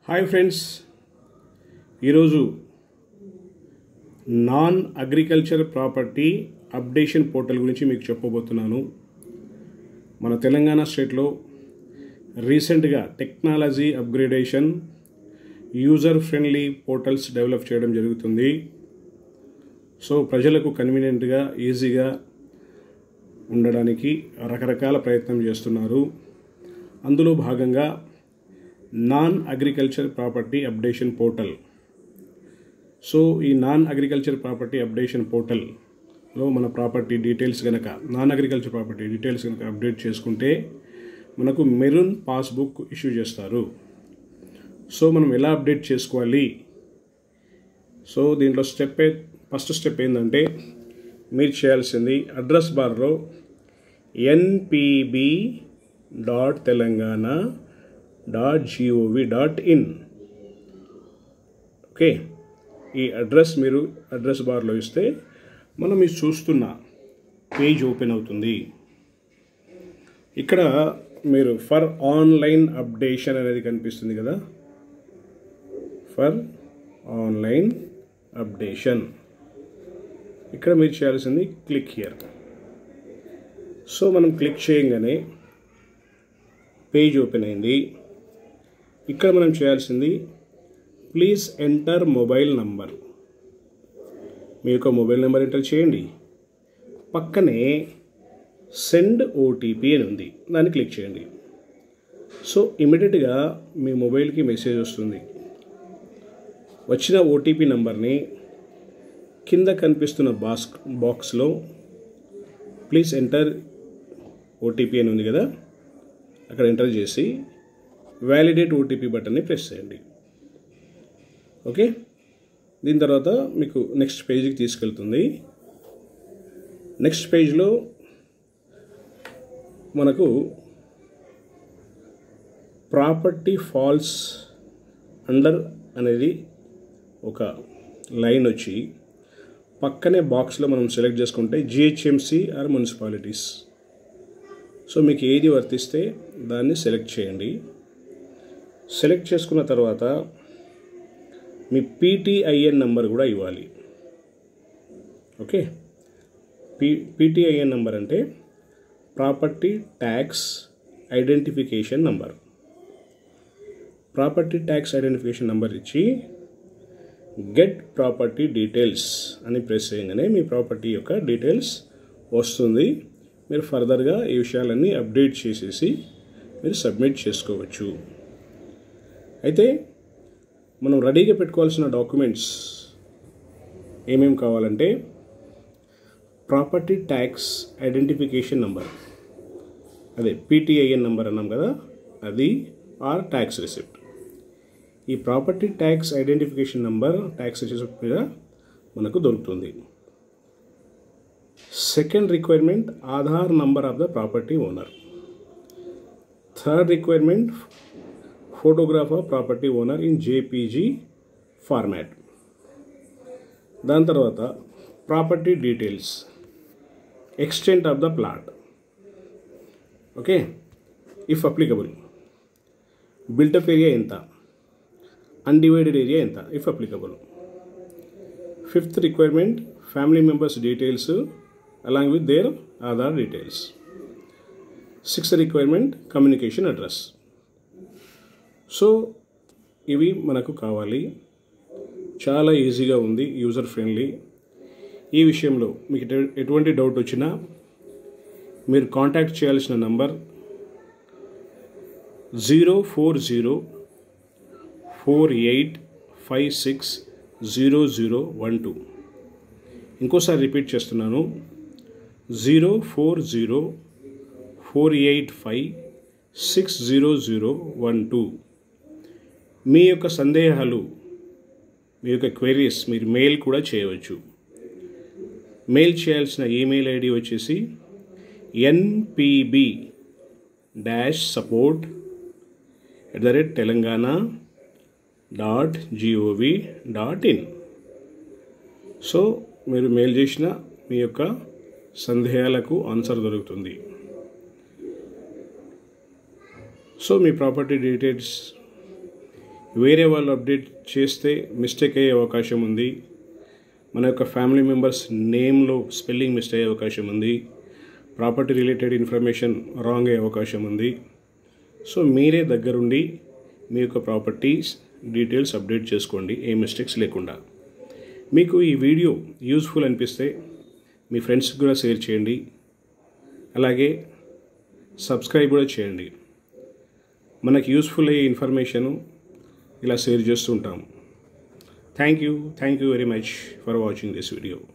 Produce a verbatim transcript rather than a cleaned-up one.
Hi friends, ఈరోజు non agriculture property updation portal గురించి మీకు చెప్పబోతున్నాను. మన తెలంగాణ స్టేట్లో రీసెంట్గా technology upgradation, user friendly portals develop చేయడం జరుగుతుంది. సో ప్రజలకు కన్వీనియంట్గా, ఈజీగా ఉండడానికి రకరకాల ప్రయత్నం చేస్తున్నారు. అందులో భాగంగా non agriculture property updation portal. So ఈ నాన్ అగ్రికల్చర్ ప్రాపర్టీ అప్డేషన్ పోర్టల్లో మన ప్రాపర్టీ డీటెయిల్స్ కనుక నాన్ అగ్రికల్చర్ ప్రాపర్టీ డీటెయిల్స్ కనుక అప్డేట్ చేసుకుంటే మనకు మెరూన్ పాస్బుక్ ఇష్యూ చేస్తారు. సో మనం ఎలా అప్డేట్ చేసుకోవాలి? సో దీంట్లో స్టెప్ ఫస్ట్ స్టెప్ ఏంటంటే, మీరు చేయాల్సింది అడ్రస్ బార్లో NPB dot Telangana dot GOV dot in okay, ఈ అడ్రస్ మీరు అడ్రస్ బార్లో ఇస్తే మనం ఇది చూస్తున్న పేజ్ ఓపెన్ అవుతుంది. ఇక్కడ మీరు ఫర్ ఆన్లైన్ అప్డేషన్ అనేది కనిపిస్తుంది కదా, ఫర్ ఆన్లైన్ అప్డేషన్. ఇక్కడ మీరు చేయాల్సింది క్లిక్ హియర్. సో మనం క్లిక్ చేయగానే పేజ్ ఓపెన్ అయింది. ఇక్కడ మనం చేయాల్సింది ప్లీజ్ ఎంటర్ మొబైల్ నంబర్. మీ యొక్క మొబైల్ నెంబర్ ఎంటర్ చేయండి. పక్కనే సెండ్ ఓటీపీ అని ఉంది, దాన్ని క్లిక్ చేయండి. సో ఇమీడియట్గా మీ మొబైల్కి మెసేజ్ వస్తుంది. వచ్చిన ఓటీపీ నంబర్ని కింద కనిపిస్తున్న బాక్స్ బాక్స్లో ప్లీజ్ ఎంటర్ ఓటీపీ అని ఉంది కదా, అక్కడ ఎంటర్ చేసి వ్యాలిడేట్ ఓటీపీ బటన్ని ప్రెస్ చేయండి. ఓకే, దీని తర్వాత మీకు నెక్స్ట్ పేజ్కి తీసుకెళ్తుంది. నెక్స్ట్ పేజ్లో మనకు ప్రాపర్టీ ఫాల్స్ అండర్ అనేది ఒక లైన్ వచ్చి పక్కనే బాక్స్లో మనం సెలెక్ట్ చేసుకుంటే జిహెచ్ఎంసి ఆర్ మున్సిపాలిటీస్. సో మీకు ఏది వర్తిస్తే దాన్ని సెలెక్ట్ చేయండి. సెలెక్ట్ చేసుకున్న తర్వాత మీ పీటీఐఎన్ నెంబర్ కూడా ఇవ్వాలి. ఓకే, పీ పీటీఐఎన్ నెంబర్ అంటే property tax identification number. Property tax identification number ఇచ్చి గెట్ ప్రాపర్టీ డీటెయిల్స్ అని ప్రెస్ చేయగానే మీ ప్రాపర్టీ యొక్క డీటెయిల్స్ వస్తుంది. మీరు ఫర్దర్గా ఈ విషయాలన్నీ అప్డేట్ చేసేసి మీరు సబ్మిట్ చేసుకోవచ్చు. అయితే మనం రెడీగా పెట్టుకోవాల్సిన డాక్యుమెంట్స్ ఏమేమి కావాలంటే, ప్రాపర్టీ ట్యాక్స్ ఐడెంటిఫికేషన్ నెంబర్, అదే పీటీఐఎన్ నెంబర్ అన్నాం కదా, అది ఆర్ ట్యాక్స్ రిసిప్ట్. ఈ property tax identification number tax receipt మీద మనకు దొరుకుతుంది. Second requirement Aadhaar number of the property owner. Third requirement photograph of property owner in JPG format. దాని తర్వాత property details, extent of the plot, okay, if applicable, built-up area ఎంత, undivided area ఎంత if applicable. Fifth requirement family members details along with their Aadhaar details. Sixth requirement communication address. So ఇవి మనకు కావాలి. చాలా ఈజీగా ఉంది, యూజర్ ఫ్రెండ్లీ. ఈ విషయంలో మీకు ఎటువంటి డౌట్ వచ్చినా మీరు కాంటాక్ట్ చేయాల్సిన number zero four zero four eight five six zero zero one two. ఇంకోసారి రిపీట్ చేస్తున్నాను, zero four zero four eight five six zero zero one two. మీ యొక్క సందేహాలు, మీ యొక్క క్వెరీస్ మీరు మెయిల్ కూడా చేయవచ్చు. మెయిల్ చేయాల్సిన ఈమెయిల్ ఐడి వచ్చేసి NPB dash support at the rate Telangana dot GOV dot in. So మీరు మెయిల్ చేసిన మీ యొక్క సందేహాలకు ఆన్సర్ దొరుకుతుంది. సో మీ ప్రాపర్టీ డీటెయిల్స్ వేరే వాళ్ళు అప్డేట్ చేస్తే మిస్టేక్ అయ్యే అవకాశం ఉంది. మన యొక్క ఫ్యామిలీ మెంబర్స్ నేమ్లో స్పెల్లింగ్ మిస్టేక్ అయ్యే అవకాశం ఉంది. ప్రాపర్టీ రిలేటెడ్ ఇన్ఫర్మేషన్ రాంగ్ అయ్యే అవకాశం ఉంది. సో మీరే దగ్గరుండి మీ యొక్క ప్రాపర్టీస్ డీటెయిల్స్ అప్డేట్ చేసుకోండి, ఏ మిస్టేక్స్ లేకుండా. మీకు ఈ వీడియో యూస్ఫుల్ అనిపిస్తే మీ ఫ్రెండ్స్కి కూడా షేర్ చేయండి, అలాగే సబ్స్క్రైబ్ కూడా చేయండి. మనకి యూస్ఫుల్ అయ్యే ఇన్ఫర్మేషను ఇలా షేర్ చేస్తూ ఉంటాము. Thank you thank you very much for watching this video.